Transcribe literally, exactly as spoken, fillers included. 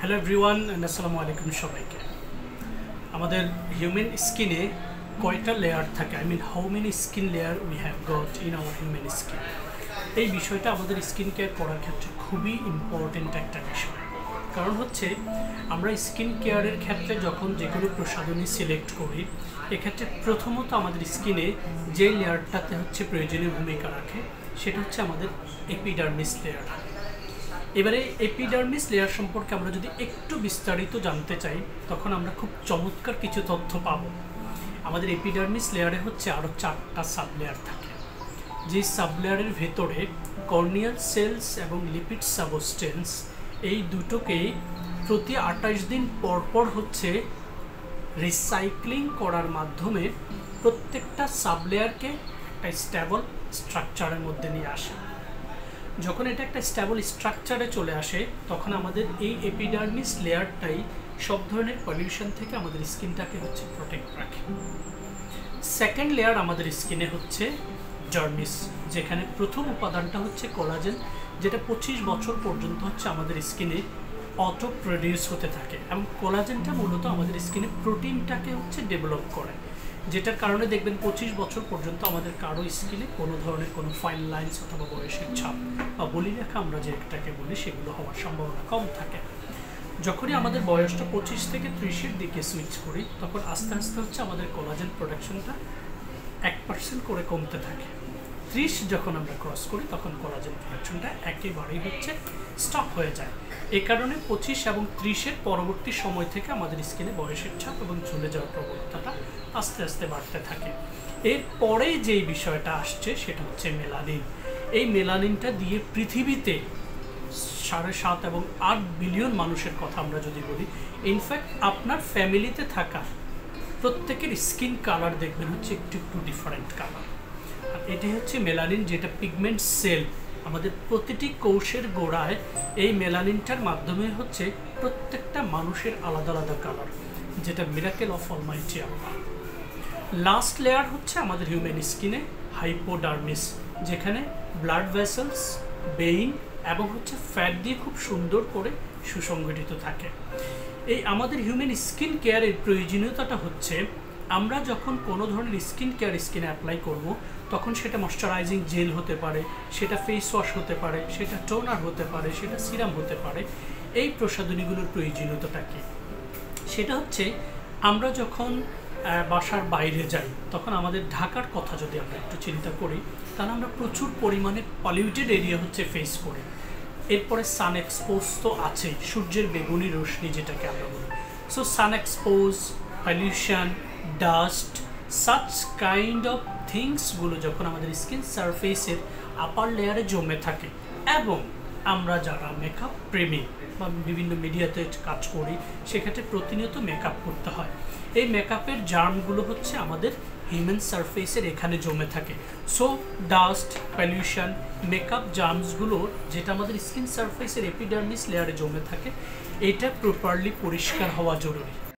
Hello everyone and আসসালামু আলাইকুম সবাইকে। আমাদের হিউম্যান স্কিনে কয়টা লেয়ার থাকে, I mean how many skin layer we have got in our human skin, এই বিষয়টা আমাদের স্কিন কেয়ার করার ক্ষেত্রে খুবই ইম্পর্টেন্ট একটা বিষয়। কারণ হচ্ছে আমরা স্কিন কেয়ারের ক্ষেত্রে যখন যে কোনো প্রসাধনী সিলেক্ট করি, এক্ষেত্রে প্রথমত আমাদের স্কিনে যে লেয়ারটাতে হচ্ছে প্রয়োজনীয় ভূমিকা রাখে সেটা হচ্ছে আমাদের এপিডার্মিস লেয়ার। এবারে এপিডার্মিস লেয়ার সম্পর্কে আমরা যদি একটু বিস্তারিত জানতে চাই তখন আমরা খুব চমৎকার কিছু তথ্য পাব। আমাদের এপিডার্মিস লেয়ারে হচ্ছে আরও চারটা সাব লেয়ার থাকে, যে সাব লেয়ারের ভেতরে কর্নিয়াল সেলস এবং লিপিড সাবস্টেন্স এই দুটোকেই প্রতি আঠাশ দিন পর পর হচ্ছে রিসাইক্লিং করার মাধ্যমে প্রত্যেকটা সাব লেয়ারকে একটা স্টেবল স্ট্রাকচারের মধ্যে নিয়ে আসে। যখন এটা একটা স্টেবল স্ট্রাকচারে চলে আসে তখন আমাদের এই এপিডার্মিস লেয়ারটাই সব ধরনের পলিউশন থেকে আমাদের স্কিনটাকে হচ্ছে প্রোটেক্ট রাখে। সেকেন্ড লেয়ার আমাদের স্কিনে হচ্ছে জার্মিস, যেখানে প্রথম উপাদানটা হচ্ছে কোলাজেন, যেটা পঁচিশ বছর পর্যন্ত হচ্ছে আমাদের স্কিনে অটো প্রডিউস হতে থাকে এবং কোলাজেনটা মূলত আমাদের স্কিনে প্রোটিনটাকে হচ্ছে ডেভেলপ করে, যেটার কারণে দেখবেন পঁচিশ বছর পর্যন্ত আমাদের কারো স্কিনে কোনো ধরনের কোনো ফাইন লাইন্স অথবা বয়সের ছাপ বা বলিরেখা আমরা যেটাকে বলি সেগুলো হওয়ার সম্ভাবনা কম থাকে। যখনই আমাদের বয়সটা পঁচিশ থেকে ত্রিশের দিকে সুইচ করি তখন আস্তে আস্তে হচ্ছে আমাদের কোলাজেন প্রোডাকশনটা এক পার্সেন্ট করে কমতে থাকে। ত্রিশ যখন আমরা ক্রস করি তখন কোলাজেন প্রোডাকশনটা একেবারেই হচ্ছে স্টপ হয়ে যায়। এ কারণে পঁচিশ এবং ত্রিশের পরবর্তী সময় থেকে আমাদের স্কিনে বয়সের ছাপ এবং ঝুলে যাওয়ার প্রবণতাটা আস্তে আস্তে বাড়তে থাকে। এরপরে যেই বিষয়টা আসছে সেটা হচ্ছে মেলানিন। এই মেলানিনটা দিয়ে পৃথিবীতে সাড়ে সাত এবং আট বিলিয়ন মানুষের কথা আমরা যদি বলি, ইনফ্যাক্ট আপনার ফ্যামিলিতে থাকা প্রত্যেকের স্কিন কালার দেখবেন হচ্ছে একটু একটু ডিফারেন্ট কালার। আর এটাই হচ্ছে মেলানিন, যেটা পিগমেন্ট সেল আমাদের প্রতিটি কোষের গোড়ায় এই মেলানিনটার মাধ্যমে হচ্ছে প্রত্যেকটা মানুষের আলাদা আলাদা কালার, যেটা miracle of almighty Allah. Last layer হচ্ছে আমাদের হিউম্যান স্কিনে হাইপোডার্মিস, যেখানে ব্লাড ভেসেলস, বেইন এবং হচ্ছে ফ্যাট দিয়ে খুব সুন্দর করে সুসংগঠিত থাকে। এই আমাদের হিউম্যান স্কিন কেয়ারের প্রয়োজনীয়তাটা হচ্ছে আমরা যখন কোনো ধরনের স্কিন কেয়ার স্কিনে অ্যাপ্লাই করব তখন সেটা ময়শ্চারাইজিং জেল হতে পারে, সেটা ফেস ওয়াশ হতে পারে, সেটা টোনার হতে পারে, সেটা সিরাম হতে পারে। এই প্রসাধনীগুলোর প্রয়োজনীয়তাটা কী? সেটা হচ্ছে আমরা যখন বাসার বাইরে যাই তখন আমাদের ঢাকার কথা যদি আমরা একটু চিন্তা করি তাহলে আমরা প্রচুর পরিমাণে পলিউটেড এরিয়া হচ্ছে ফেস করি। এরপরে সান এক্সপোজ তো আছেই, সূর্যের বেগুনি রশ্মি যেটাকে আমরা বলি। So sun expose, pollution, dust, such kind of থিংসগুলো যখন আমাদের স্কিন সারফেসের আপার লেয়ারে জমে থাকে এবং আমরা যারা মেকআপ প্রেমী বা বিভিন্ন মিডিয়াতে কাজ করি সেক্ষেত্রে প্রতিনিয়ত মেকআপ করতে হয়, এই মেকআপের জার্মগুলো হচ্ছে আমাদের হিউম্যান সারফেসের এখানে জমে থাকে। সো ডাস্ট, পলিউশন, মেকআপ জার্মসগুলো যেটা আমাদের স্কিন সারফেসের এপিডার্মিস লেয়ারে জমে থাকে, এটা প্রপারলি পরিষ্কার হওয়া জরুরি।